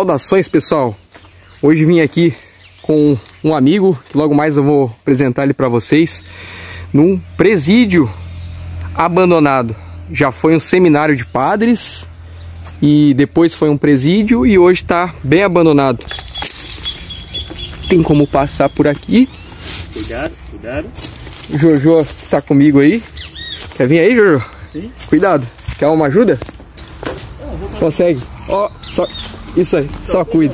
Saudações, pessoal! Hoje vim aqui com um amigo, que logo mais eu vou apresentar ele para vocês, num presídio abandonado. Já foi um seminário de padres e depois foi um presídio e hoje está bem abandonado. Tem como passar por aqui. Cuidado, cuidado. Jojo tá comigo aí. Quer vir aí, Jojo? Sim. Cuidado. Quer uma ajuda? Consegue? Ó, só isso aí, só cuida.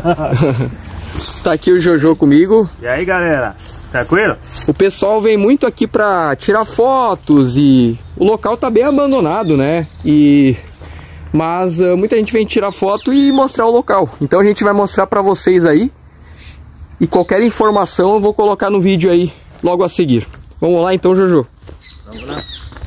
Tá aqui o Jojo comigo. E aí, galera? Tranquilo? O pessoal vem muito aqui pra tirar fotos e o local tá bem abandonado, né? Mas muita gente vem tirar foto e mostrar o local. Então a gente vai mostrar pra vocês aí. E qualquer informação eu vou colocar no vídeo aí logo a seguir. Vamos lá então, Jojo. Vamos lá.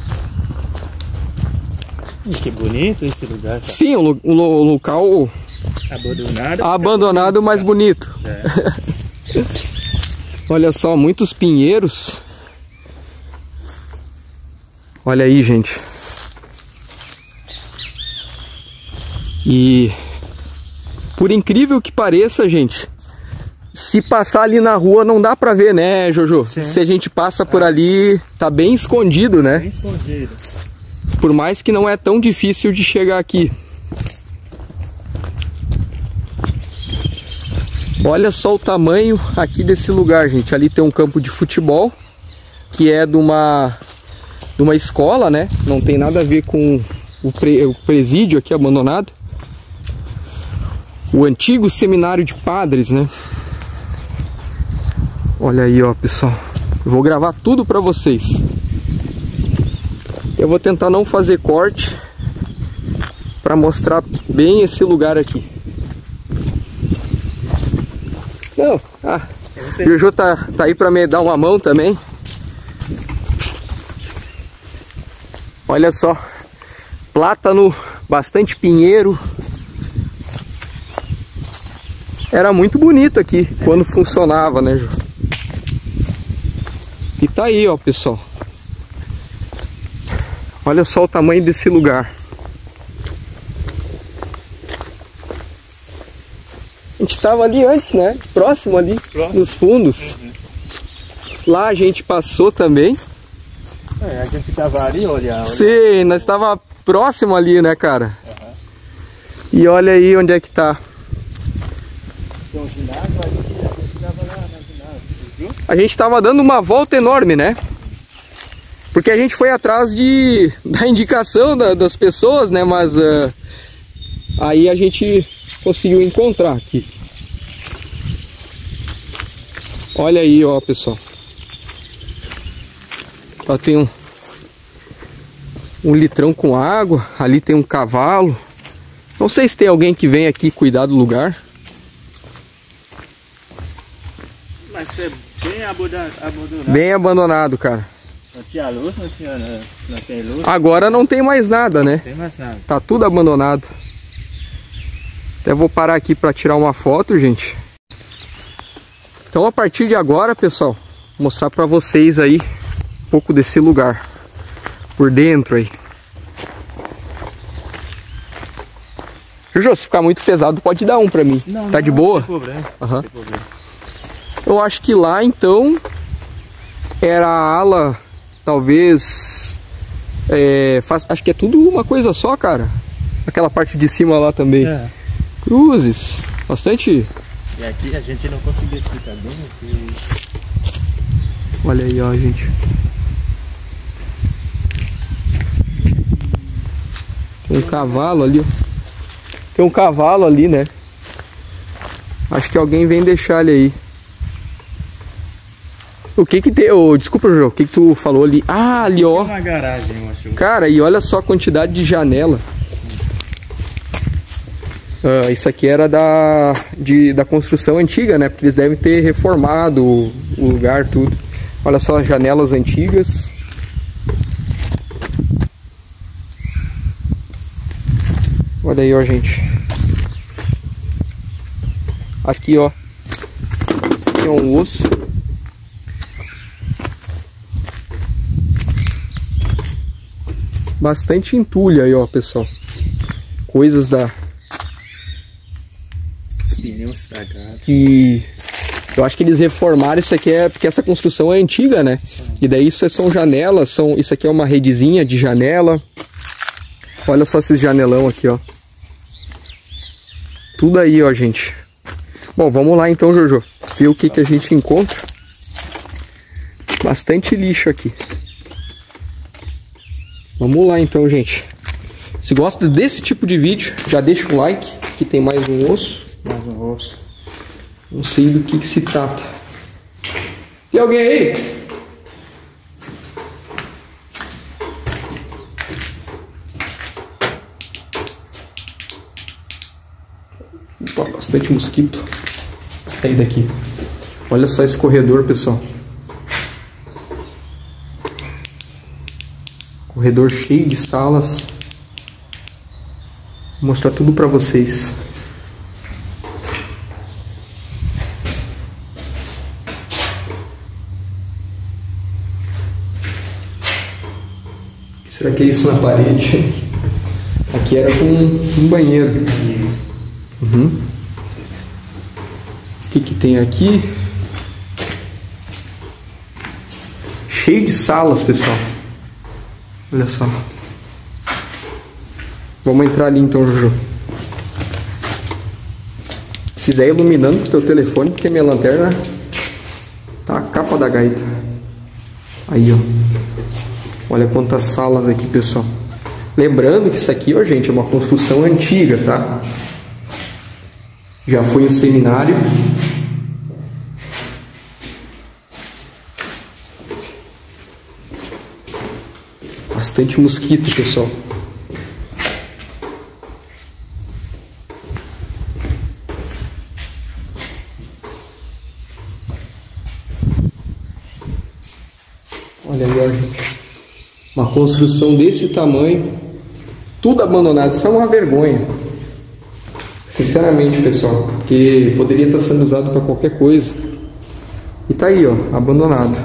Que bonito esse lugar. Tá? Sim, um local abandonado, mas bonito. É. Olha só, muitos pinheiros. Olha aí, gente. E por incrível que pareça, gente, se passar ali na rua não dá pra ver, né, Jojo? Sim. Se a gente passa por ali, tá bem escondido, né? Bem escondido. Por mais que não é tão difícil de chegar aqui. Olha só o tamanho aqui desse lugar, gente. Ali tem um campo de futebol, que é de uma escola, né? Não tem nada a ver com o presídio aqui abandonado. O antigo seminário de padres, né? Olha aí, ó, pessoal. Eu vou gravar tudo pra vocês. Eu vou tentar não fazer corte para mostrar bem esse lugar aqui. Não, o Jojo tá aí para me dar uma mão também. Olha só, plátano, bastante pinheiro. Era muito bonito aqui quando funcionava, né, Jojo? E tá aí, ó, pessoal. Olha só o tamanho desse lugar. A gente estava ali antes, né? Próximo ali, nos fundos. Uhum. Lá a gente passou também. É, a gente estava ali, olha. Sim, nós estava próximo ali, né, cara? Uhum. E olha aí onde é que tá. Tem um ginásio ali, a gente estava lá na ginásio, viu? A gente estava dando uma volta enorme, né? Porque a gente foi atrás da indicação das pessoas, né? Mas aí a gente conseguiu encontrar aqui. Olha aí, ó, pessoal. Ó, tem um litrão com água. Ali tem um cavalo. Não sei se tem alguém que vem aqui cuidar do lugar. Mas é bem abandonado. Bem abandonado, cara. Não tinha luz, não tem luz. Agora não tem mais nada, né? Não tem mais nada. Tá tudo abandonado. Até vou parar aqui para tirar uma foto, gente. Então a partir de agora, pessoal, vou mostrar para vocês aí um pouco desse lugar. Por dentro aí. Jojo, se ficar muito pesado, pode dar um para mim. Não, tá de boa? Sem problema. Uhum. Sem problema. Eu acho que lá, então, era a ala... Talvez, acho que é tudo uma coisa só, cara. Aquela parte de cima lá também. É. Cruzes, bastante. E aqui a gente não conseguiu explicar bem. Porque... Olha aí, ó, gente. Tem um cavalo ali, ó. Tem um cavalo ali, né? Acho que alguém vem deixar ele aí. O que tem? Oh, desculpa, Jojo, o que tu falou ali? Ah, ali, ó. Uma garagem, eu acho. Cara, e olha só a quantidade de janela. Isso aqui era da construção antiga, né? Porque eles devem ter reformado o lugar, tudo. Olha só as janelas antigas. Olha aí, ó, gente. Aqui, ó. Esse aqui é um osso. Bastante entulho aí, ó, pessoal. Coisas que eu acho que eles reformaram isso aqui porque essa construção é antiga, né? E daí isso são janelas, isso aqui é uma redezinha de janela. Olha só esses janelão aqui, ó. Tudo aí, ó, gente. Bom, vamos lá então, Jojo. Ver o que a gente encontra. Bastante lixo aqui. Vamos lá então, gente. Se gosta desse tipo de vídeo, já deixa o like. Aqui tem mais um osso. Mais um osso. Não sei do que se trata. Tem alguém aí? Opa, bastante mosquito. Sai daqui. Olha só esse corredor, pessoal. Corredor cheio de salas. Vou mostrar tudo pra vocês. Será que é isso na parede? Aqui era com um banheiro. Uhum. O que tem aqui? Cheio de salas, pessoal. Olha só. Vamos entrar ali então, Jojo. Se quiser iluminando com o teu telefone, porque minha lanterna tá a capa da gaita. Aí, ó. Olha quantas salas aqui, pessoal. Lembrando que isso aqui, ó, gente, é uma construção antiga, tá? Já foi um seminário. Bastante mosquito, pessoal. Olha aí, ó, gente. Uma construção desse tamanho, tudo abandonado. Isso é uma vergonha. Sinceramente, pessoal, porque poderia estar sendo usado para qualquer coisa. E tá aí, ó, abandonado.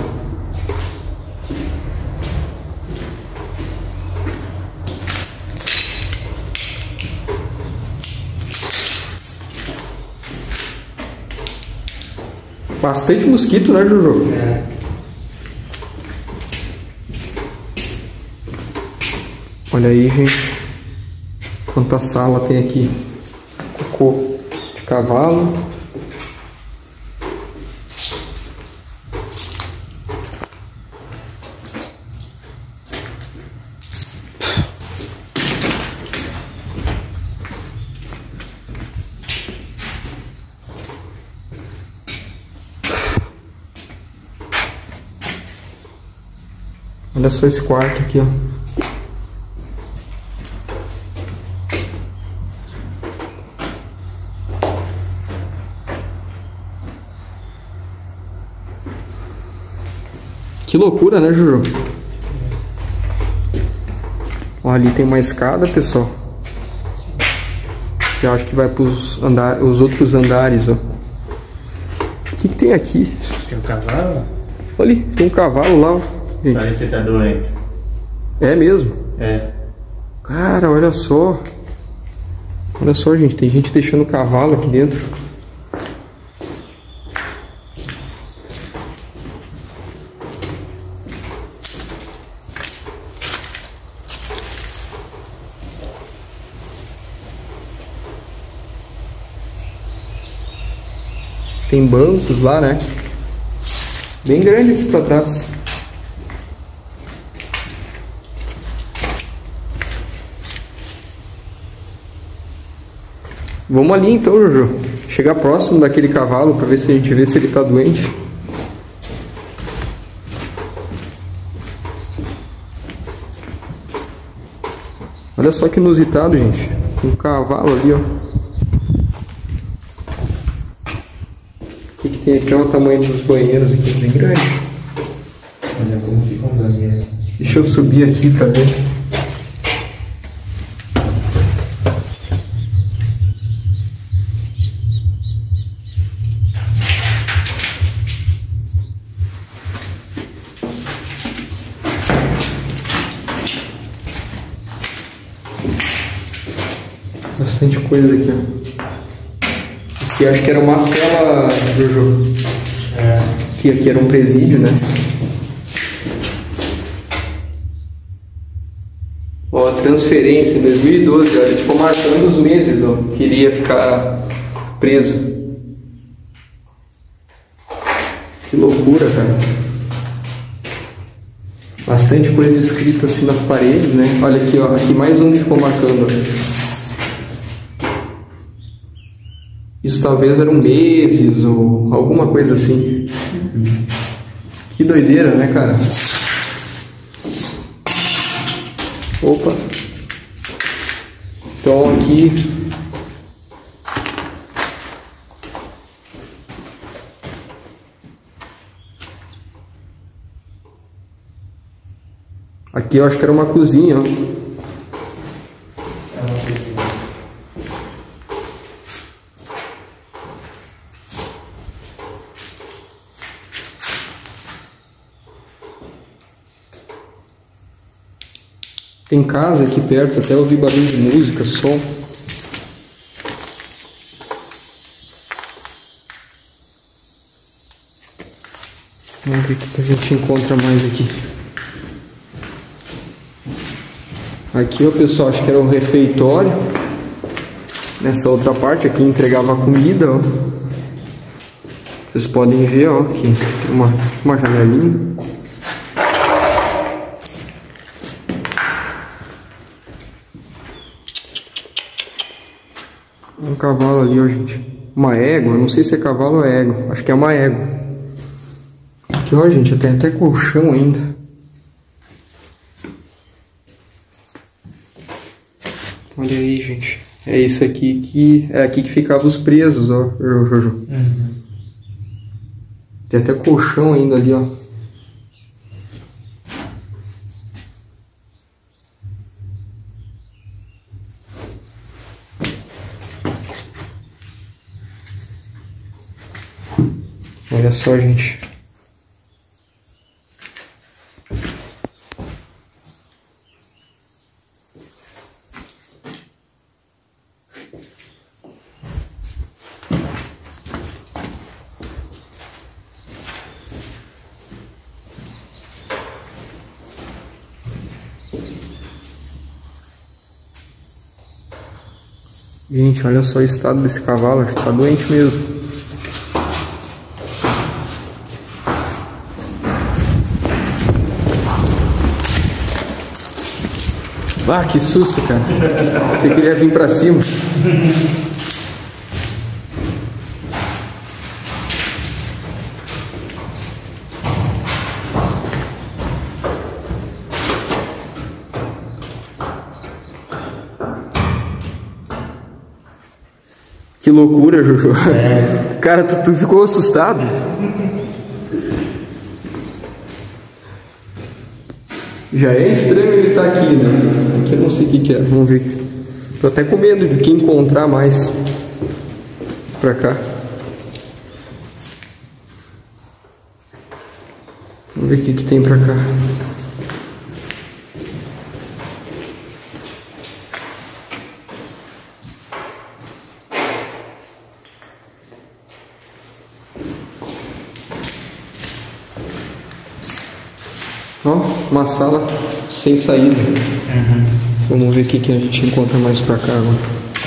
Bastante mosquito, né, Jojo? É. Olha aí, gente. Quanta sala tem aqui. Cocô de cavalo. Olha só esse quarto aqui, ó. Que loucura, né, Juju? Ó, ali tem uma escada, pessoal. Eu acho que vai para os outros andares, ó. O que tem aqui? Tem um cavalo? Olha ali, tem um cavalo lá, ó. Gente. Parece que tá doente. É mesmo? É. Cara, olha só. Olha só, gente, tem gente deixando o cavalo aqui dentro. Tem bancos lá, né? Bem grande aqui pra trás. Vamos ali então, Jojo. Chegar próximo daquele cavalo pra ver se a gente vê se ele tá doente. Olha só que inusitado, gente. Um cavalo ali, ó. O que tem aqui? Olha o tamanho dos banheiros aqui, bem grande. Olha como fica um banheiro. Deixa eu subir aqui pra ver. Bastante coisa aqui, ó. E acho que era uma cela, Jojo. É. Que aqui era um presídio, né? Ó, transferência em 2012, ó, ele ficou marcando os meses, ó, que iria ficar preso. Que loucura, cara. Bastante coisa escrita assim nas paredes, né? Olha aqui, ó, aqui mais um que ficou marcando, ó. Isso talvez eram meses ou alguma coisa assim. Que doideira, né, cara? Opa. Então aqui eu acho que era uma cozinha, ó. É uma coisinha. Tem casa aqui perto, até ouvi barulho de música, som. Vamos ver o que a gente encontra mais aqui. Aqui, ó, pessoal, acho que era um refeitório. Nessa outra parte aqui entregava comida, ó. Vocês podem ver, ó, aqui tem uma janelinha. Um cavalo ali, ó, gente. Uma égua, não sei se é cavalo ou égua. Acho que é uma égua. Aqui, ó, gente, tem até colchão ainda. Olha aí, gente. É isso aqui que... É aqui que ficavam os presos, ó, Jojo. Uhum. Tem até colchão ainda ali, ó. Olha só, gente. Gente, olha só o estado desse cavalo, acho que tá doente mesmo. Ah, que susto, cara. Achei que ele ia vir pra cima. Que loucura, Jojo. É. Cara, tu ficou assustado? Já é estranho ele estar aqui, né? Aqui eu não sei o que é, vamos ver. Tô até com medo de que encontrar mais pra cá. Vamos ver o que tem pra cá. Ó, uma sala sem saída. Uhum. Vamos ver o que a gente encontra mais pra cá agora.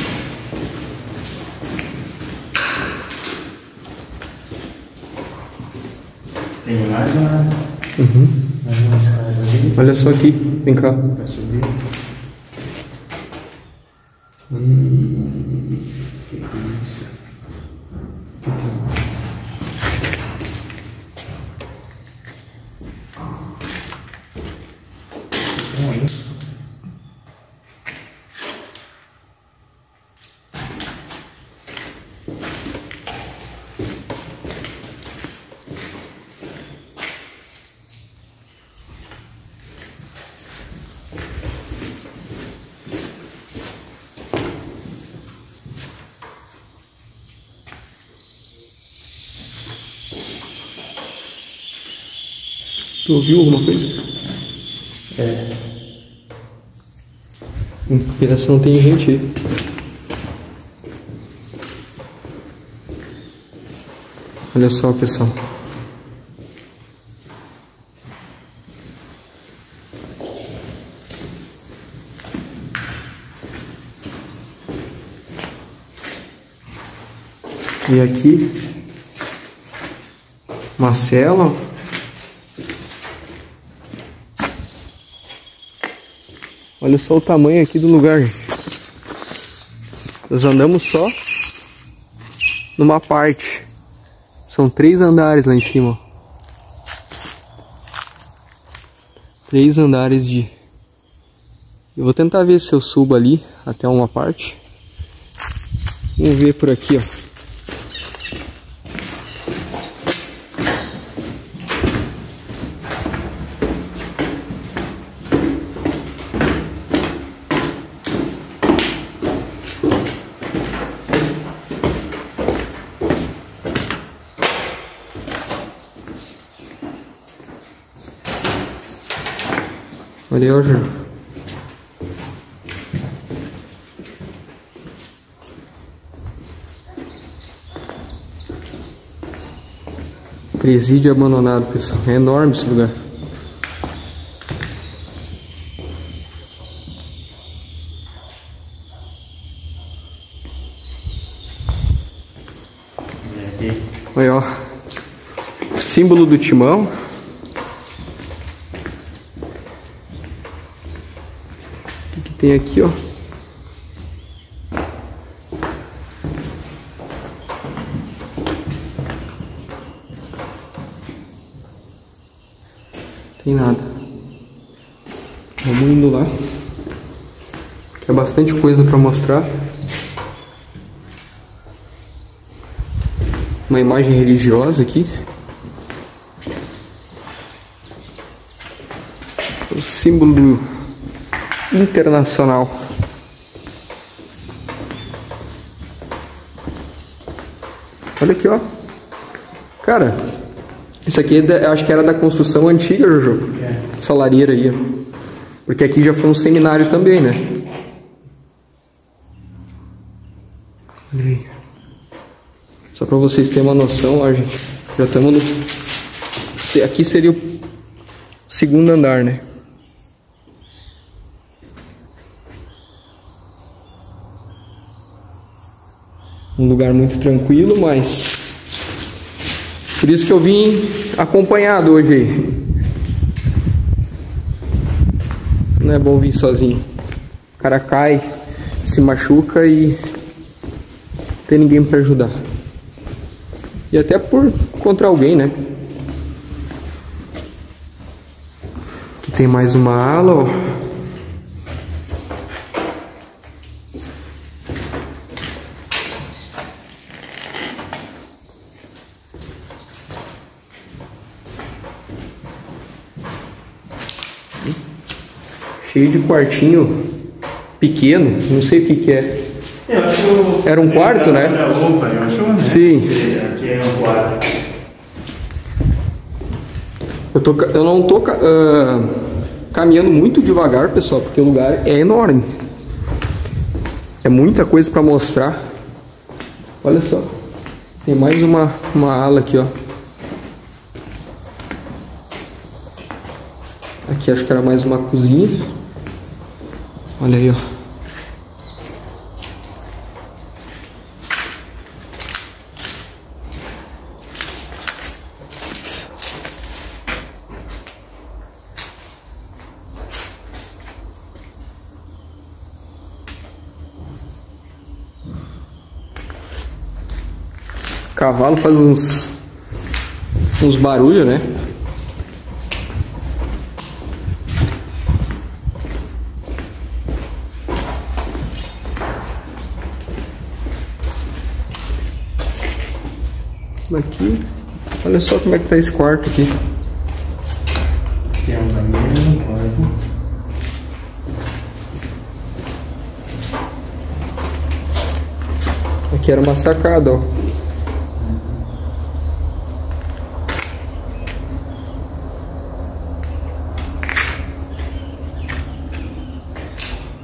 Tem mais uma. Uhum. Mais uma escada ali. Olha só aqui, vem cá. Pra subir. Que isso? Que tem? Tu ouviu alguma coisa? É. Inspiração tem gente aí. Olha só, pessoal. E aqui, uma cela. Olha só o tamanho aqui do lugar, gente. Nós andamos só numa parte. São 3 andares lá em cima. 3 andares de... Eu vou tentar ver se eu subo ali até uma parte. Vamos ver por aqui, ó. Olha aí, ó, Júlio. Presídio abandonado, pessoal. É enorme esse lugar. Olha, ó. Símbolo do Timão. O que tem aqui, ó? Tem nada. Vamos indo lá. Tem bastante coisa para mostrar. Uma imagem religiosa aqui. O símbolo do Internacional. Olha aqui, ó. Cara, isso aqui acho que era da construção antiga, Jojo. Essa lareira aí, ó. Porque aqui já foi um seminário também, né? Olha aí. Só pra vocês terem uma noção, ó, gente. Já estamos no... Aqui seria o segundo andar, né? Um lugar muito tranquilo, mas... Por isso que eu vim acompanhado hoje aí. Não é bom vir sozinho. O cara cai, se machuca e... não tem ninguém pra ajudar. E até por contra alguém, né? Aqui tem mais uma ala, ó. Cheio de quartinho pequeno, não sei o que que é. Era um quarto, né? Sim. Aqui é um quarto. Eu não tô caminhando muito devagar, pessoal, porque o lugar é enorme. É muita coisa para mostrar. Olha só. Tem mais uma ala aqui, ó. Aqui acho que era mais uma cozinha. Olha aí, ó. O cavalo faz uns barulhos, né? Aqui, olha só como é que tá esse quarto aqui. Aqui é um banheiro, um quarto. Aqui era uma sacada, ó.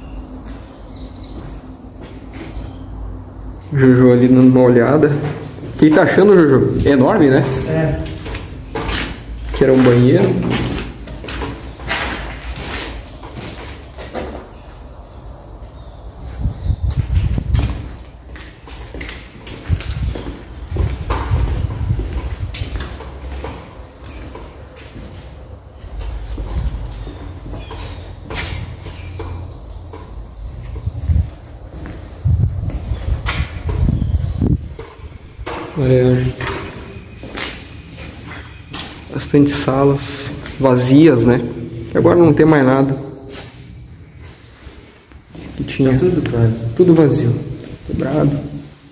Jojo ali dando uma olhada. O que tá achando, Jojo? É enorme, né? É. Que era um banheiro. Bastante salas vazias, né? Agora não tem mais nada. Que tinha Tá tudo vazio. Tudo vazio, quebrado.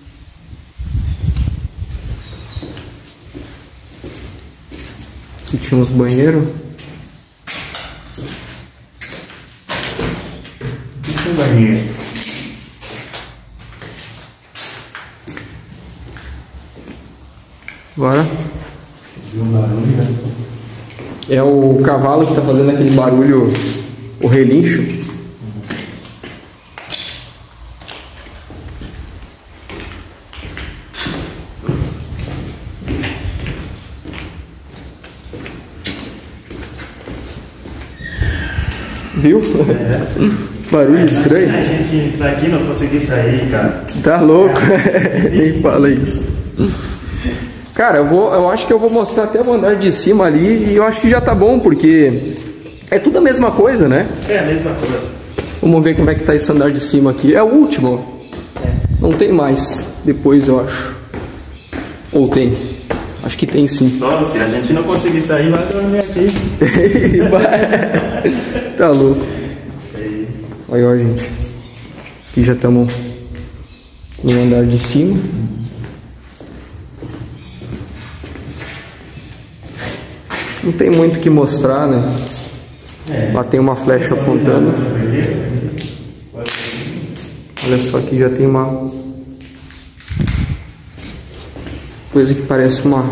Aqui tinha uns banheiros. Isso é um banheiro. Agora Viu um barulho? é o cavalo que tá fazendo aquele barulho, o relincho. Viu? Barulho estranho. A gente tá aqui, não consegui sair, cara. Tá louco? Nem fala isso. Cara, eu acho que eu vou mostrar até o andar de cima ali e eu acho que já tá bom, porque é tudo a mesma coisa, né? É a mesma coisa. Vamos ver como é que tá esse andar de cima aqui. É o último. Não tem mais. Depois eu acho. Ou tem? Acho que tem sim. Só se a gente não conseguir sair, vai dormir aqui. Tá louco. Olha, ó, gente. Aqui já estamos no andar de cima. Não tem muito o que mostrar, né? Lá tem uma flecha apontando. Olha só, aqui já tem uma coisa que parece uma...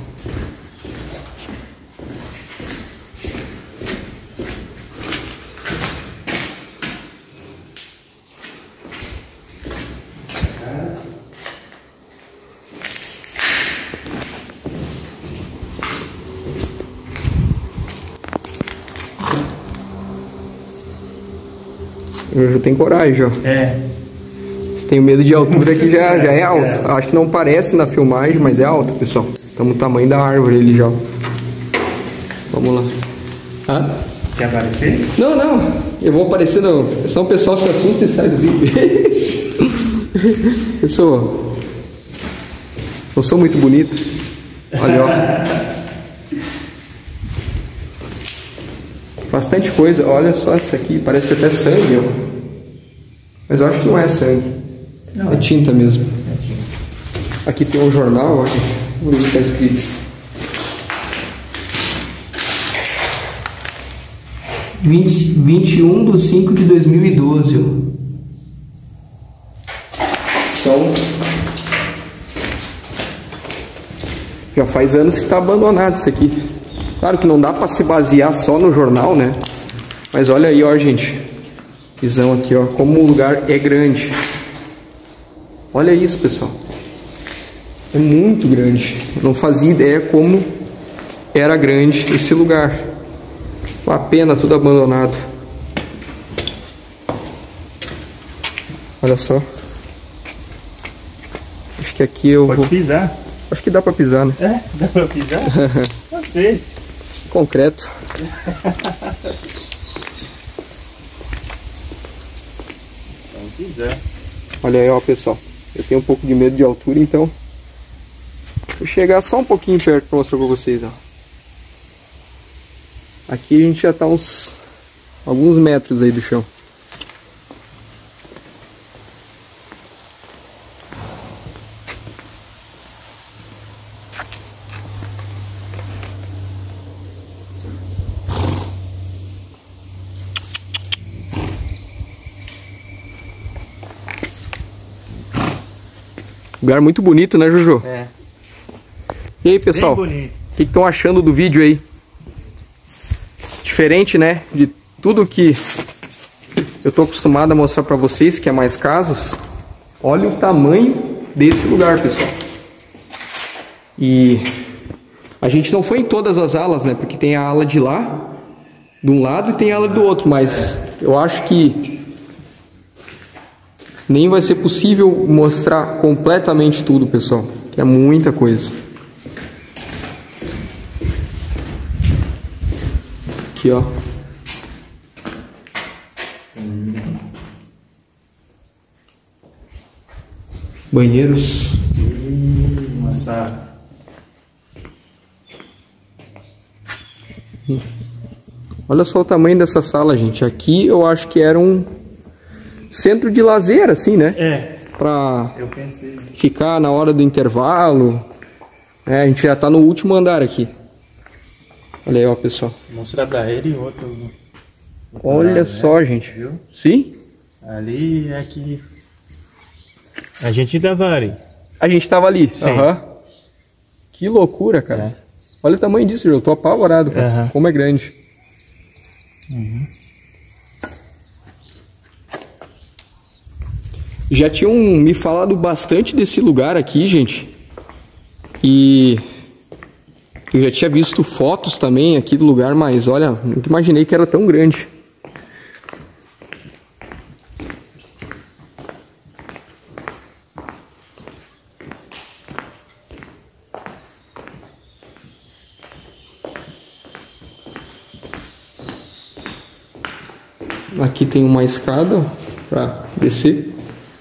Eu já tenho coragem, ó. É. Tenho medo de altura que já é alto. Acho que não parece na filmagem, mas é alto, pessoal. Estamos no tamanho da árvore ali já. Vamos lá. Ah? Quer aparecer? Não, não. Eu vou aparecer não. Senão o pessoal se assusta e sai do vídeo. Eu sou muito bonito. Olha, ó. Bastante coisa. Olha só isso aqui. Parece até sangue, ó. Mas eu acho que não é sangue. Não, é tinta mesmo. É tinta. Aqui tem um jornal, ó. Vamos ver o que está escrito. 21/5/2012. Então, já faz anos que está abandonado isso aqui. Claro que não dá para se basear só no jornal, né? Mas olha aí, ó, gente. Visão aqui, ó, como o lugar é grande. Olha isso, pessoal. É muito grande. Eu não fazia ideia como era grande esse lugar. Uma pena, tudo abandonado. Olha só. Acho que aqui eu Pode vou... pisar. Acho que dá pra pisar, né? É? Dá pra pisar? Não sei. Concreto. Vamos pisar. Olha aí, ó, pessoal. Eu tenho um pouco de medo de altura, então vou chegar só um pouquinho perto pra mostrar pra vocês, ó. Aqui a gente já tá alguns metros aí do chão. Lugar muito bonito, né, Jojo? É. E aí, pessoal? Bem bonito. O que estão achando do vídeo aí? Diferente, né? De tudo que eu tô acostumado a mostrar pra vocês, que é mais casos. Olha o tamanho desse lugar, pessoal. E a gente não foi em todas as alas, né? Porque tem a ala de lá, de um lado, e tem a ala do outro. Mas eu acho que nem vai ser possível mostrar completamente tudo, pessoal. Que é muita coisa. Aqui, ó. Banheiros. Nossa. Olha só o tamanho dessa sala, gente. Aqui eu acho que era um centro de lazer, assim, né? É. Pra Eu pensei. ficar na hora do intervalo. É, a gente já tá no último andar aqui. Olha aí, ó, pessoal. Mostrar pra ele outro. Olha lado, só, né? gente. Viu? Sim? Ali é que a gente tava ali. A gente tava ali. Sim. Aham. Que loucura, cara. É. Olha o tamanho disso, eu tô apavorado, cara. Aham. Como é grande. Já tinham me falado bastante desse lugar aqui, gente. E eu já tinha visto fotos também aqui do lugar, mas olha, nunca imaginei que era tão grande. Aqui tem uma escada para descer.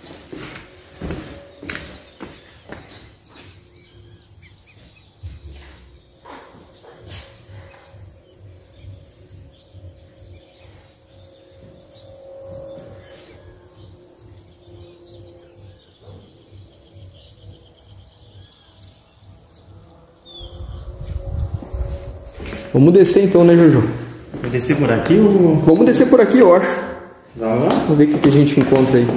Vamos descer então, né, Jojo? Vou descer por aqui ou... Vamos descer por aqui, eu acho. Vamos lá? Vamos ver o que a gente encontra aí.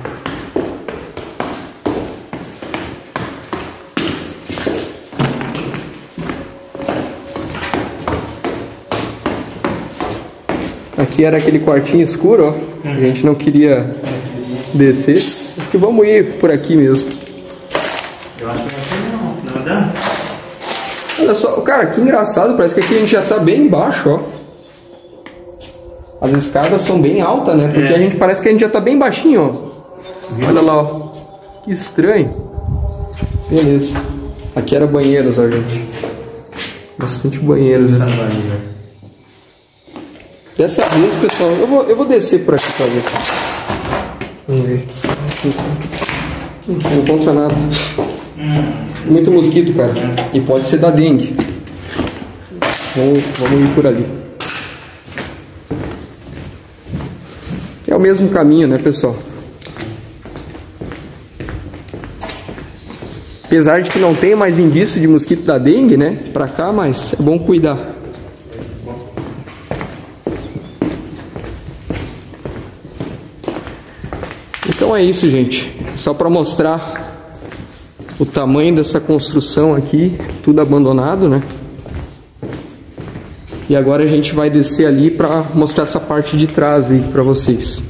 Aqui era aquele quartinho escuro, ó. A gente não queria descer. Acho que vamos ir por aqui mesmo. Eu acho que não dá. Olha só, cara, que engraçado. Parece que aqui a gente já tá bem embaixo, ó. As escadas são bem altas, né? Porque a gente parece que a gente já tá bem baixinho, ó. Olha lá, ó. Que estranho. Beleza. Aqui era banheiros, ó, gente. Bastante banheiros, né? Dessa vez, pessoal, eu vou descer por aqui pra ver. Vamos ver. Não encontra nada. Muito mosquito, cara. E pode ser da dengue. Vamos ir por ali. É o mesmo caminho, né, pessoal? Apesar de que não tem mais indício de mosquito da dengue, né? Pra cá, mas é bom cuidar. Então é isso, gente. Só para mostrar o tamanho dessa construção aqui, tudo abandonado, né? E agora a gente vai descer ali para mostrar essa parte de trás aí para vocês.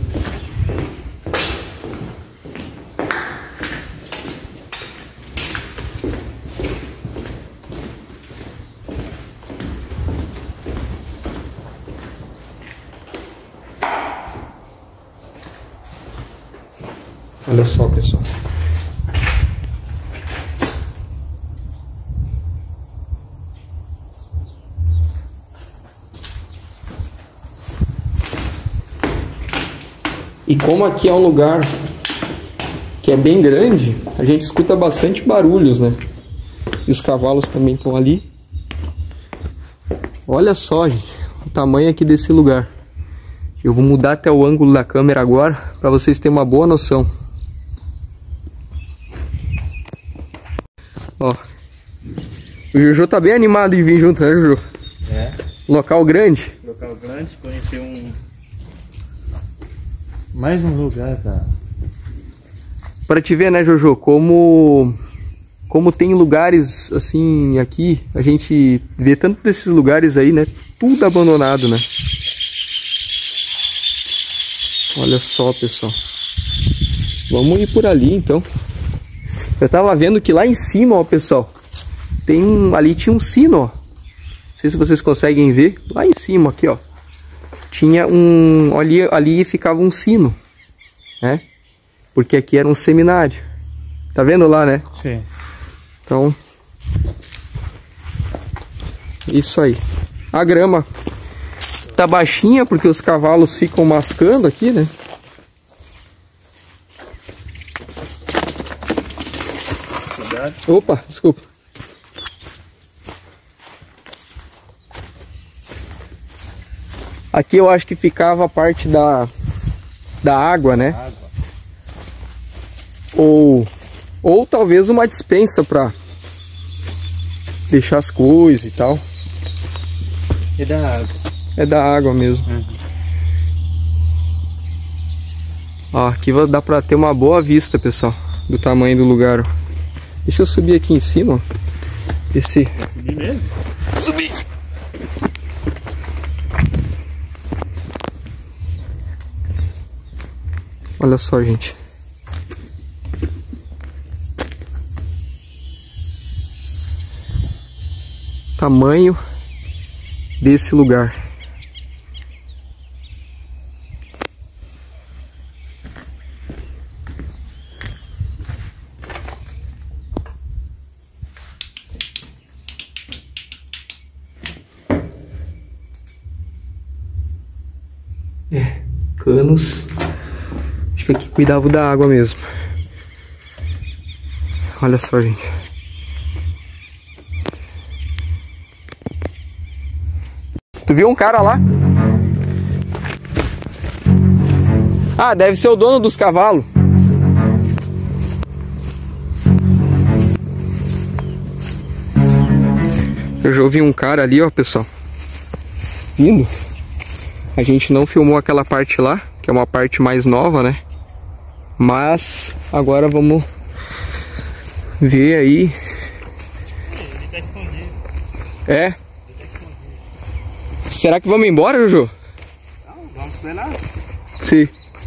Olha só, pessoal. E como aqui é um lugar que é bem grande, a gente escuta bastante barulhos, né? E os cavalos também estão ali. Olha só, gente, o tamanho aqui desse lugar. Eu vou mudar até o ângulo da câmera agora para vocês terem uma boa noção. Ó, o Jojo tá bem animado de vir junto, né, Jojo? É. Local grande. Local grande, conhecer mais um lugar, tá? Para te ver, né, Jojo, como tem lugares assim aqui, a gente vê tanto desses lugares aí, né, tudo abandonado, né? Olha só, pessoal. Vamos ir por ali, então. Eu tava vendo que lá em cima, ó, pessoal, ali tinha um sino, ó. Não sei se vocês conseguem ver. Lá em cima, aqui, ó. Tinha um... Ali ficava um sino, né? Porque aqui era um seminário. Tá vendo lá, né? Sim. Então... Isso aí. A grama tá baixinha porque os cavalos ficam mascando aqui, né? Cuidado. Opa, desculpa. Aqui eu acho que ficava a parte da água, né? Ou talvez uma despensa para deixar as coisas e tal. É da água. É da água mesmo. Uhum. Ó, aqui dá pra ter uma boa vista, pessoal, do tamanho do lugar, ó. Deixa eu subir aqui em cima, ó. Esse... Subir mesmo? Subir! Olha só, gente. Tamanho desse lugar. Canos. Acho que aqui cuidava da água mesmo. Olha só, gente. Tu viu um cara lá? Ah, deve ser o dono dos cavalos. Eu já ouvi um cara ali, ó, pessoal, vindo. A gente não filmou aquela parte lá, que é uma parte mais nova, né? Mas agora vamos ver aí. Ele tá escondido. É? Ele tá escondido. Será que vamos embora, Jojo? Não, vamos esperar. Sim.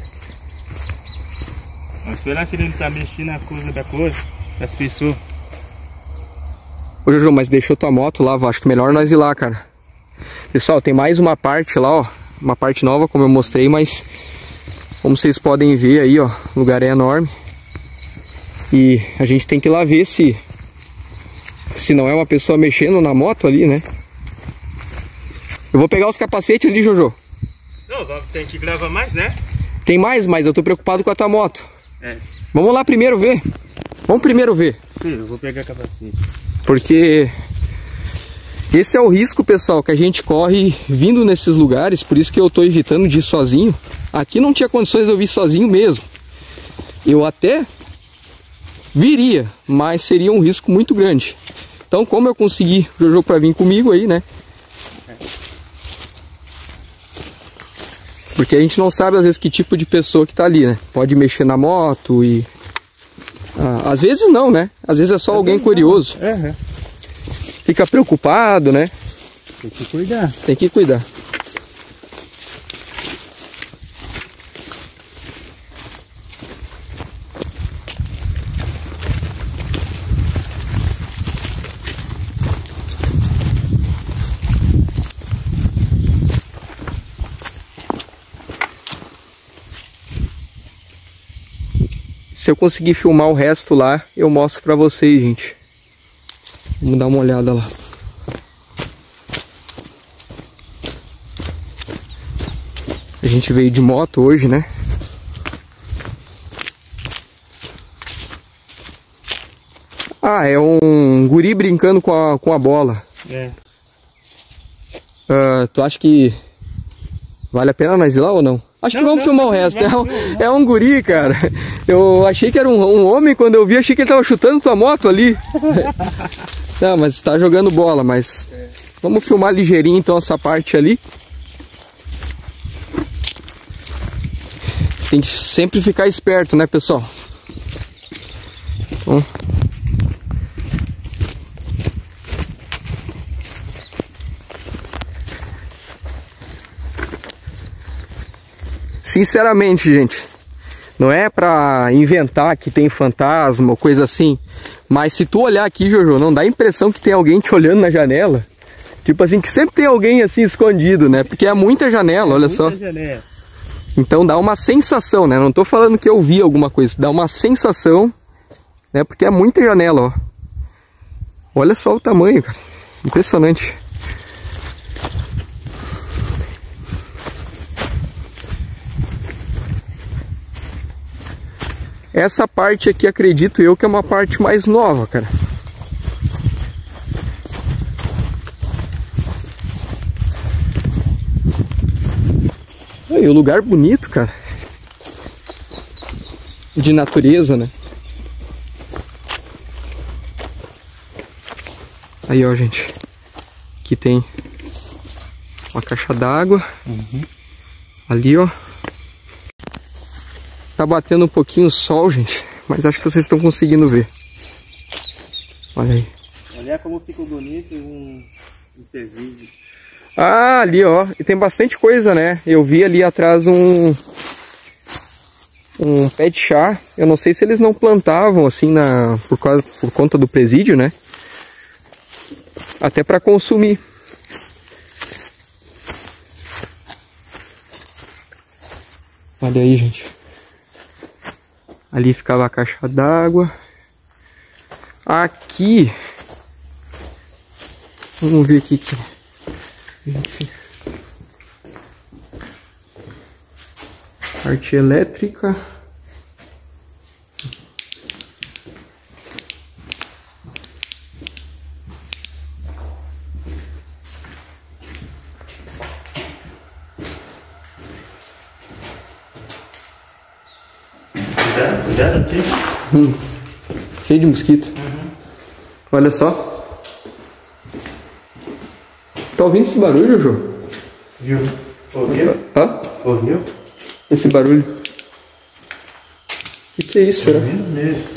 Vamos esperar se ele tá mexendo na coisa das pessoas. Ô Jojo, mas deixou tua moto lá, acho que melhor nós ir lá, cara. Pessoal, tem mais uma parte lá, ó. Uma parte nova, como eu mostrei, mas como vocês podem ver aí, ó, o lugar é enorme. E a gente tem que ir lá ver se não é uma pessoa mexendo na moto ali, né? Eu vou pegar os capacetes ali, Jojo. Não, tem que gravar mais, né? Tem mais, mas eu tô preocupado com a tua moto. É. Vamos lá primeiro ver. Vamos primeiro ver. Sim, eu vou pegar capacete. Porque esse é o risco, pessoal, que a gente corre vindo nesses lugares. Por isso que eu tô evitando de ir sozinho. Aqui não tinha condições de eu vir sozinho mesmo. Eu até viria, mas seria um risco muito grande. Então, como eu consegui o Jojo pra vir comigo aí, né? Porque a gente não sabe às vezes que tipo de pessoa que tá ali, né? Pode mexer na moto e... às vezes não, né? Às vezes é só alguém curioso. Fica preocupado, né? Tem que cuidar. Tem que cuidar. Se eu conseguir filmar o resto lá, eu mostro pra vocês, gente. Vamos dar uma olhada lá. A gente veio de moto hoje, né? Ah, é um guri brincando com a bola. É. Tu acha que vale a pena nós ir lá ou não? Acho que vamos filmar o resto. É um guri, cara. Eu achei que era um homem, quando eu vi, achei que ele tava chutando tua moto ali. Não, mas tá jogando bola, mas... Vamos filmar ligeirinho então essa parte ali. Tem que sempre ficar esperto, né, pessoal? Então... Sinceramente, gente, não é pra inventar que tem fantasma ou coisa assim, Mas se tu olhar aqui, Jojo, não dá a impressão que tem alguém te olhando na janela. Tipo assim, que sempre tem alguém assim escondido, né? Porque é muita janela, olha só. Janela. Então dá uma sensação, né? Não tô falando que eu vi alguma coisa, dá uma sensação, né? Porque é muita janela, ó. Olha só o tamanho, cara. Impressionante. Essa parte aqui, acredito eu, que é uma parte mais nova, cara. E o lugar bonito, cara. De natureza, né? Aí, ó, gente. Aqui tem uma caixa d'água. Ali, ó. Tá batendo um pouquinho o sol, gente. Mas acho que vocês estão conseguindo ver. Olha aí. Olha como fica bonito um presídio. Ah, ali, ó. E tem bastante coisa, né? Eu vi ali atrás um pé de chá. Eu não sei se eles não plantavam assim por conta do presídio, né? Até para consumir. Olha aí, gente. Ali ficava a caixa d'água. Aqui. Vamos ver aqui. Parte elétrica. Cuidado aqui. Cheio de mosquito. Olha só. Tá ouvindo esse barulho, Jojo? Viu? Ouviu? Hã? Ouviu? Esse barulho. O que é isso, será? Ouvindo mesmo.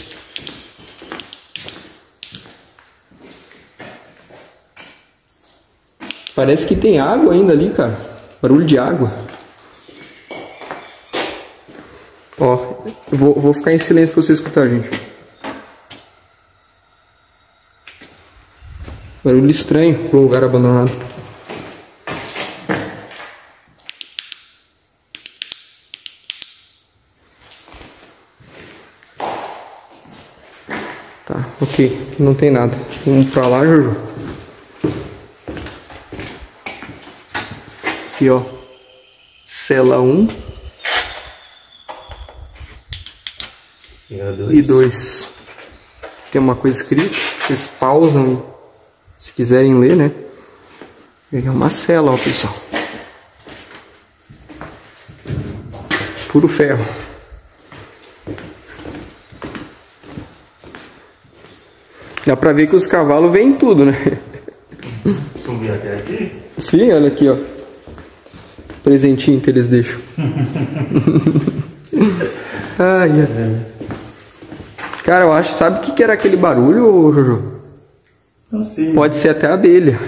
Parece que tem água ainda ali, cara. Barulho de água. Ó, eu vou ficar em silêncio pra você escutar, gente. Barulho estranho para um lugar abandonado. Tá, ok. Aqui não tem nada. Vamos pra lá, Jojo. Aqui, ó. Cela 1 e 2. Tem uma coisa escrita. Vocês pausam se quiserem ler, né? É uma cela, ó, pessoal. Puro ferro. Dá pra ver que os cavalos vêm em tudo, né? Subir até aqui? Sim, olha aqui, ó. Presentinho que eles deixam. Ai, cara, eu acho... Sabe o que era aquele barulho, Jojo? Não sei. Pode ser até abelha.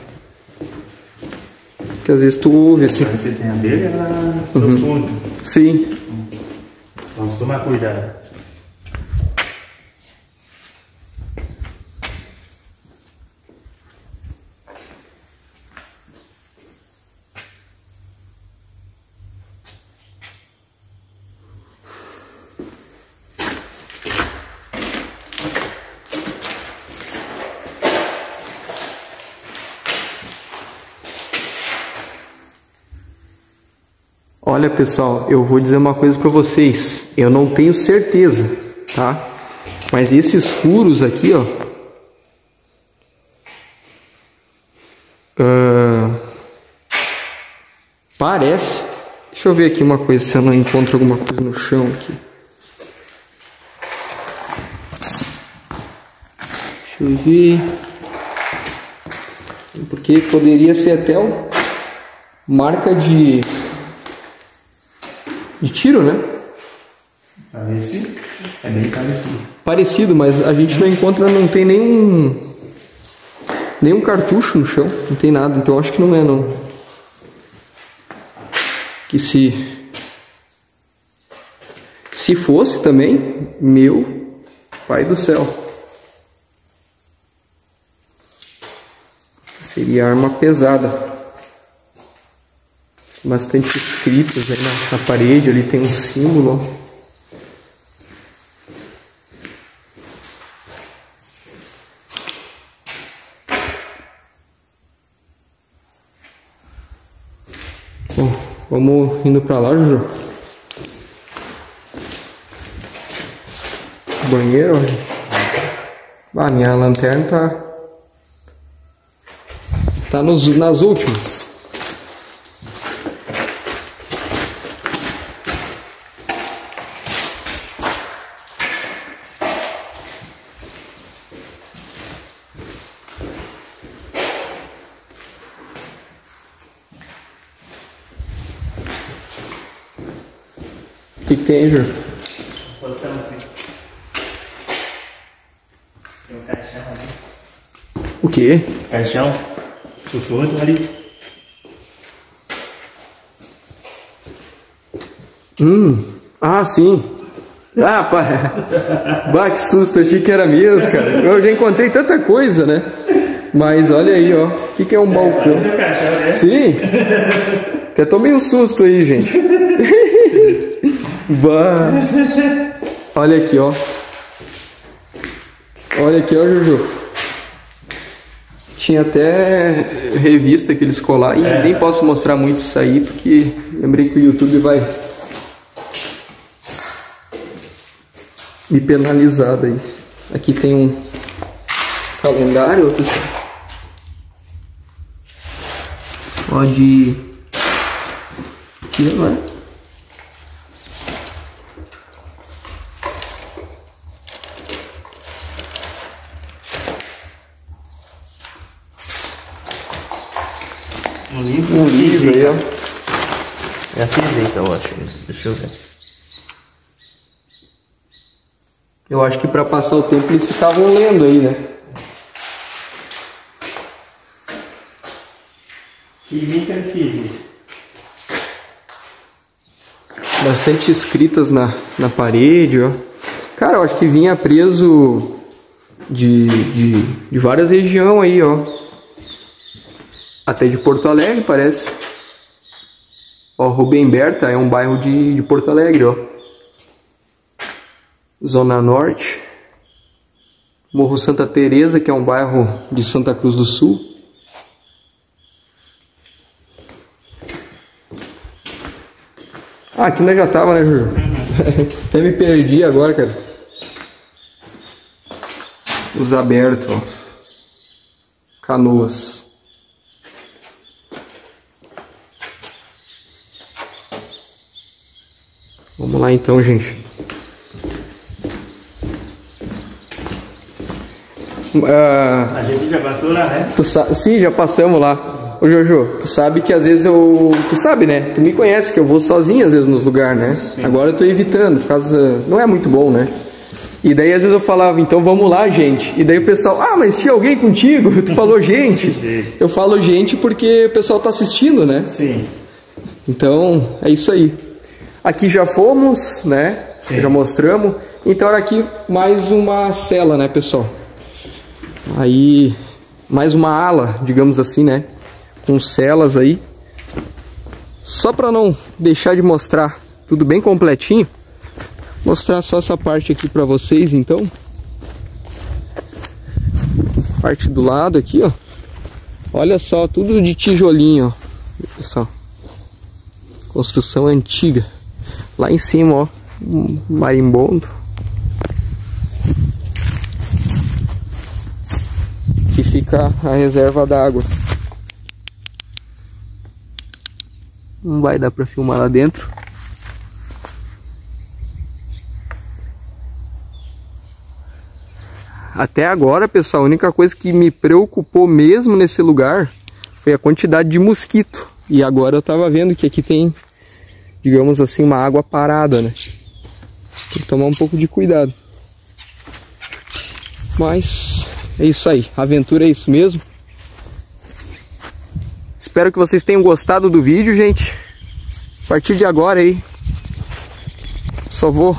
Que às vezes tu ouve assim. Você tem abelha lá no fundo. Sim. Vamos tomar cuidado. Olha, pessoal, eu vou dizer uma coisa para vocês. Eu não tenho certeza, tá? Mas esses furos aqui, ó, parece... Deixa eu ver aqui uma coisa, se eu não encontro alguma coisa no chão aqui. Deixa eu ver... Porque poderia ser até marca de tiro, né? Parece, é bem parecido. Parecido, mas a gente não encontra, não tem nenhum cartucho no chão, não tem nada, então acho que não é, não. Que se fosse também, meu pai do céu. Seria arma pesada. Bastante escritos aí na parede, ali tem um símbolo. Bom, vamos indo pra lá, Juju. Banheiro. Ah, minha lanterna tá nas últimas. O que tem, Ju? Tem um caixão ali. O quê? Caixão? Sussurro ali. Ah, sim. Ah, pai. Bah, que susto, achei que era mesmo, cara. Eu já encontrei tanta coisa, né? Mas olha aí, ó. O que é um balcão? Esse é o caixão, né? Sim. Até tomei um susto aí, gente. Bah. Olha aqui, ó. Olha aqui, ó, Juju. Tinha até revista que eles colaram e nem posso mostrar muito isso aí, porque lembrei que o YouTube vai me penalizar daí. Aqui tem um calendário, outro pode aqui agora. Um livro aí, ó. É a física, eu acho. Deixa eu ver. Eu acho que para passar o tempo eles ficavam lendo aí, né? Química e física. Bastante escritas na parede, ó. Cara, eu acho que vinha preso de várias regiões aí, ó. Até de Porto Alegre, parece. Ó, Rubem Berta é um bairro de Porto Alegre, ó. Zona Norte. Morro Santa Teresa, que é um bairro de Santa Cruz do Sul. Ah, aqui nós já tava, né, Juju? Até me perdi agora, cara. Os abertos, ó. Canoas. Vamos lá então, gente. A gente já passou lá, né? Sim, já passamos lá. Ô Jojo, tu sabe que às vezes tu sabe, né? Tu me conhece que eu vou sozinho às vezes nos lugares, né? Sim. Agora eu tô evitando, por causa... Não é muito bom, né? E daí às vezes eu falava, então vamos lá, gente. E daí o pessoal, mas tinha alguém contigo? Tu falou gente. Eu falo gente porque o pessoal tá assistindo, né? Sim. Então, é isso aí. Aqui já fomos, né? Sim. Já mostramos. Então era aqui mais uma cela, né, pessoal? Aí, mais uma ala, digamos assim, né? Com celas aí. Só para não deixar de mostrar tudo bem completinho, mostrar só essa parte aqui para vocês, então. Parte do lado aqui, ó. Olha só, tudo de tijolinho, ó. Pessoal. Construção antiga. Lá em cima, ó, um marimbondo. Que fica a reserva d'água. Não vai dar pra filmar lá dentro. Até agora, pessoal, a única coisa que me preocupou mesmo nesse lugar foi a quantidade de mosquito. E agora eu tava vendo que aqui tem, digamos assim, uma água parada, né? Tem que tomar um pouco de cuidado. Mas é isso aí, a aventura é isso mesmo. Espero que vocês tenham gostado do vídeo, gente. A partir de agora aí, só vou...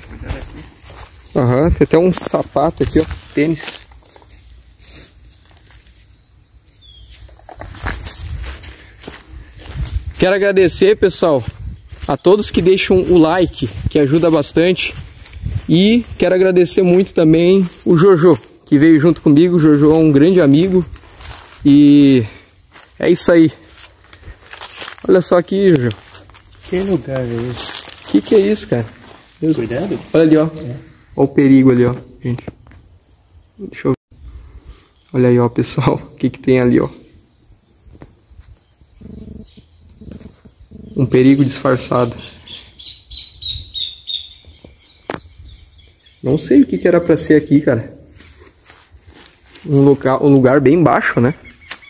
tem até um sapato aqui, ó, tênis. Quero agradecer, pessoal, a todos que deixam o like, que ajuda bastante. E quero agradecer muito também o Jojo, que veio junto comigo. O Jojo é um grande amigo. E é isso aí. Olha só aqui, Jojo. Que lugar é esse? Que é isso, cara? Deus. Cuidado. Olha ali, ó. Olha o perigo ali, ó, gente. Deixa eu ver. Olha aí, ó, pessoal. O que tem ali, ó. Um perigo disfarçado. Não sei o que era pra ser aqui, cara. Um lugar bem baixo, né?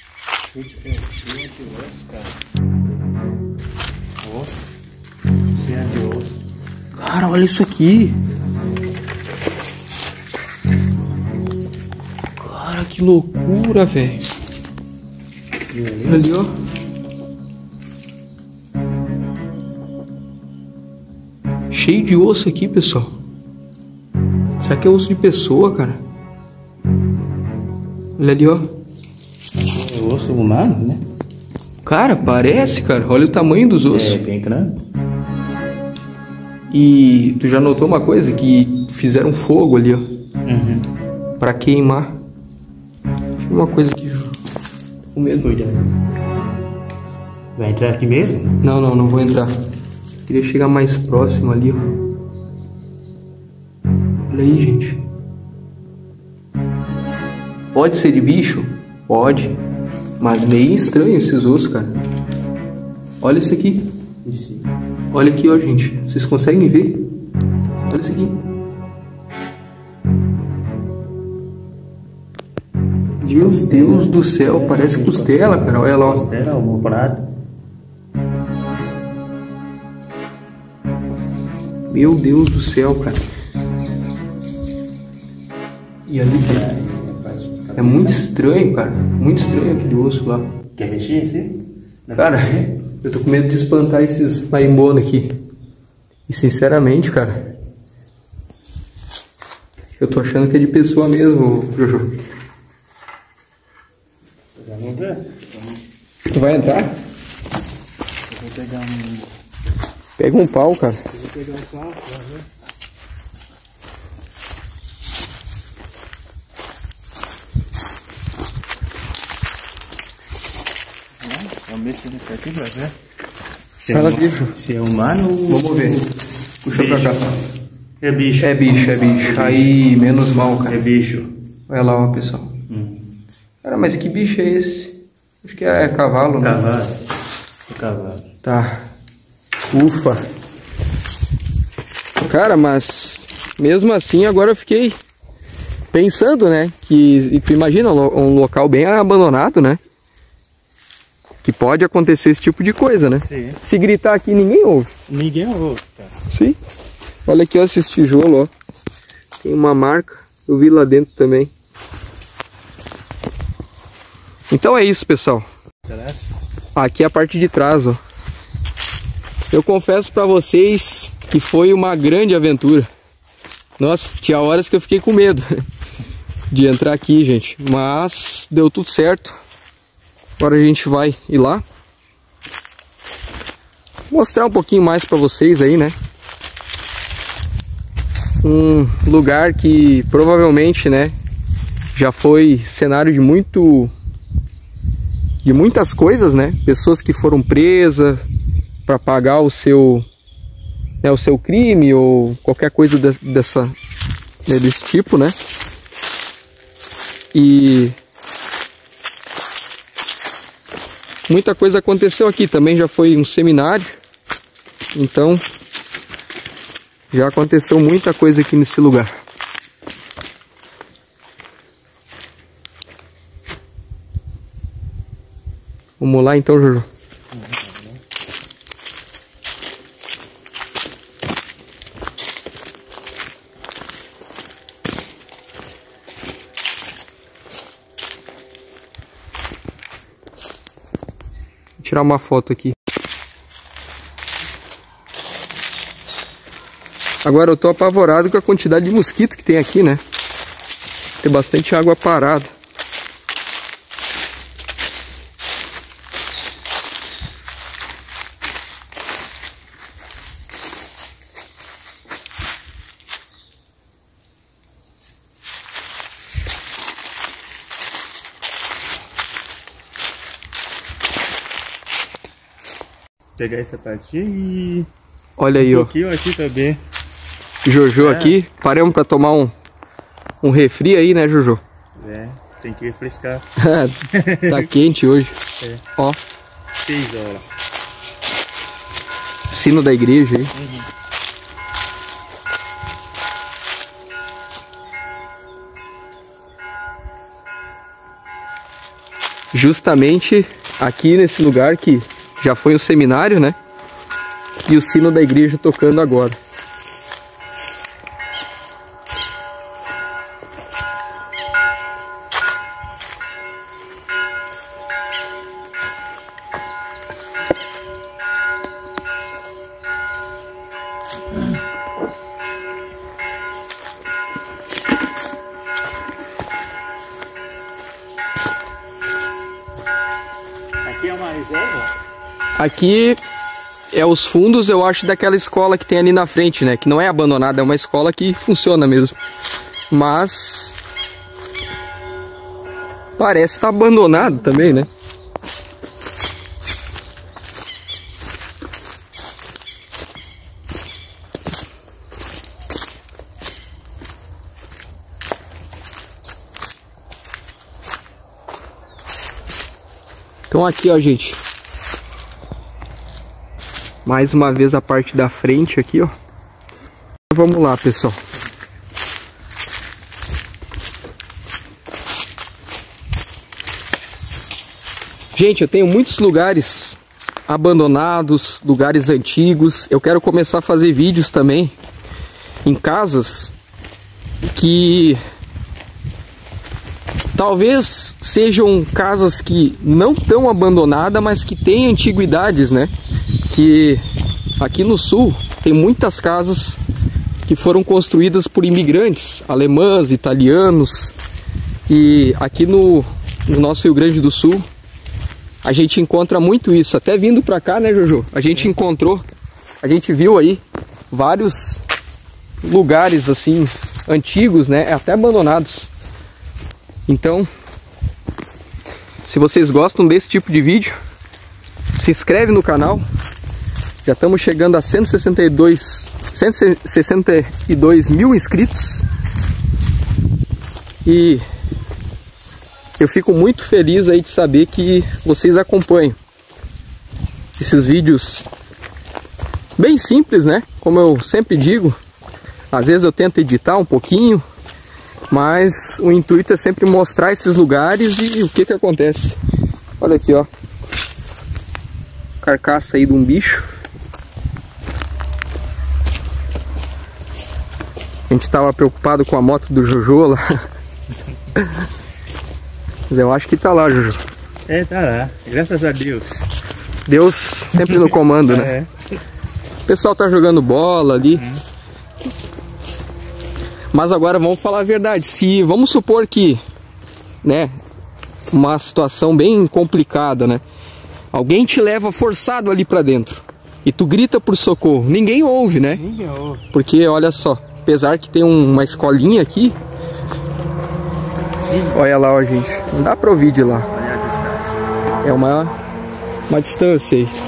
Osso. Cheio de osso. Cara, olha isso aqui. Cara, que loucura, velho. Olha ali, ó. Cheio de osso aqui, pessoal. Será que é osso de pessoa, cara? Olha ali, ó. É osso humano, né? Cara, parece, cara. Olha o tamanho dos ossos. É bem grande. E tu já notou uma coisa? Que fizeram fogo ali, ó. Uhum. Pra queimar. Deixa eu ver uma coisa aqui. Com medo. Cuidado. Vai entrar aqui mesmo? Não vou entrar. Queria chegar mais próximo ali, ó. Olha aí, gente. Pode ser de bicho? Pode. Mas meio estranho esses ossos, cara. Olha isso aqui. Isso. Olha aqui, ó, gente. Vocês conseguem ver? Olha isso aqui. Meu Deus do céu. Parece costela, cara. Olha lá, ó. Costela, alguma parada. Meu Deus do céu, cara. E ali, é muito estranho, cara. Muito estranho aquele osso lá. Quer mexer assim? Cara, eu tô com medo de espantar esses marimbondo aqui. E sinceramente, cara, eu tô achando que é de pessoa mesmo, Jojo. Vamos ver. Tu vai entrar? Eu vou pegar um... Pega um pau, cara. Eu vou pegar um pau, pra ver. Vamos mexer nesse aqui pra ver. Fala, bicho. Se é humano ou... Vamos ver. Puxa pra cá. É bicho. É bicho, é bicho. Aí, menos mal, cara. É bicho. Olha lá, ó, pessoal. Cara, mas que bicho é esse? Acho que é cavalo, né? Cavalo. É cavalo. Tá. Ufa. Cara, mas mesmo assim agora eu fiquei pensando, né? Que tu imagina um local bem abandonado, né? Que pode acontecer esse tipo de coisa, né? Sim. Se gritar aqui ninguém ouve. Ninguém ouve, cara. Sim. Olha aqui, ó, esses tijolos, ó. Tem uma marca. Eu vi lá dentro também. Então é isso, pessoal. Aqui é a parte de trás, ó. Eu confesso pra vocês que foi uma grande aventura. Nossa, tinha horas que eu fiquei com medo de entrar aqui, gente. Mas deu tudo certo. Agora a gente vai ir lá. Mostrar um pouquinho mais pra vocês aí, né? Um lugar que provavelmente, né, já foi cenário de muitas coisas, né? Pessoas que foram presas para pagar o seu crime ou qualquer coisa desse tipo, né? E muita coisa aconteceu aqui. Também já foi um seminário, então já aconteceu muita coisa aqui nesse lugar. Vamos lá então, Jojo. Vou tirar uma foto aqui. Agora eu tô apavorado com a quantidade de mosquito que tem aqui, né? Tem bastante água parada. Pegar essa partinha e... Olha aí, um ó. pouquinho aqui também. Jojo aqui. Paramos pra tomar um refri aí, né, Jojo? É, tem que refrescar. Tá quente hoje. É. Ó. 6 horas. Sino da igreja aí. Justamente aqui nesse lugar que já foi um seminário, né? E o sino da igreja tocando agora. Aqui é uma reserva? Aqui é os fundos, eu acho, daquela escola que tem ali na frente, né? Que não é abandonada, é uma escola que funciona mesmo. Mas parece estar abandonado também, né? Então aqui, ó, gente. Mais uma vez a parte da frente aqui, ó. Vamos lá, pessoal. Gente, eu tenho muitos lugares abandonados, lugares antigos. Eu quero começar a fazer vídeos também em casas que talvez sejam casas que não tão abandonadas, mas que têm antiguidades, né? Que aqui no sul tem muitas casas que foram construídas por imigrantes alemães, italianos. E aqui no nosso Rio Grande do Sul a gente encontra muito isso. Até vindo pra cá, né, Jojo? A gente encontrou, a gente viu aí vários lugares assim antigos, né? Até abandonados. Então, se vocês gostam desse tipo de vídeo, se inscreve no canal. Já estamos chegando a 162 mil inscritos. E eu fico muito feliz aí de saber que vocês acompanham esses vídeos bem simples, né? Como eu sempre digo, às vezes eu tento editar um pouquinho, mas o intuito é sempre mostrar esses lugares e o que que acontece. Olha aqui, ó. Carcaça aí de um bicho. A gente tava preocupado com a moto do Jojo lá. Mas eu acho que tá lá, Jojo. É, tá lá. Graças a Deus. Deus sempre no comando, né? É. O pessoal tá jogando bola ali. Mas agora vamos falar a verdade. Se vamos supor que, né, uma situação bem complicada, né? Alguém te leva forçado ali pra dentro e tu grita por socorro. Ninguém ouve, né? Ninguém ouve. Porque olha só, apesar que tem uma escolinha aqui. Olha lá, ó, gente. Não dá pra ouvir de lá. Olha a distância. É uma distância aí.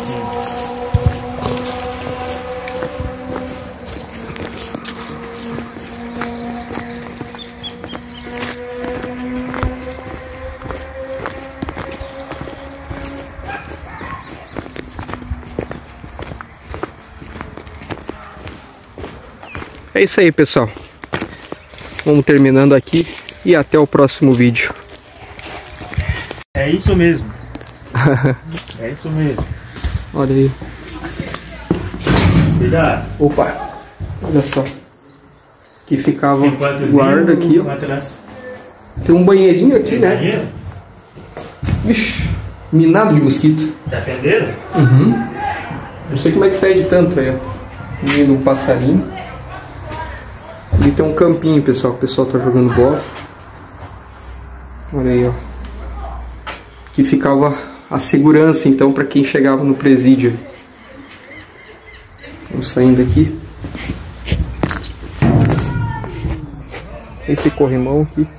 É isso aí, pessoal. Vamos terminando aqui e até o próximo vídeo. É isso mesmo. É isso mesmo. Olha aí. Cuidado. Opa, olha só. Que ficava guarda aqui, ó. Tem um banheirinho aqui, né? Banheiro? Vixe, minado de mosquito. Tá fedendo? Uhum. Não sei como é que fede tanto aí, ó. Vindo um passarinho. Ali tem um campinho, pessoal. O pessoal tá jogando bola. Olha aí, ó. Que ficava a segurança, então, para quem chegava no presídio. Vamos saindo aqui. Esse corrimão aqui.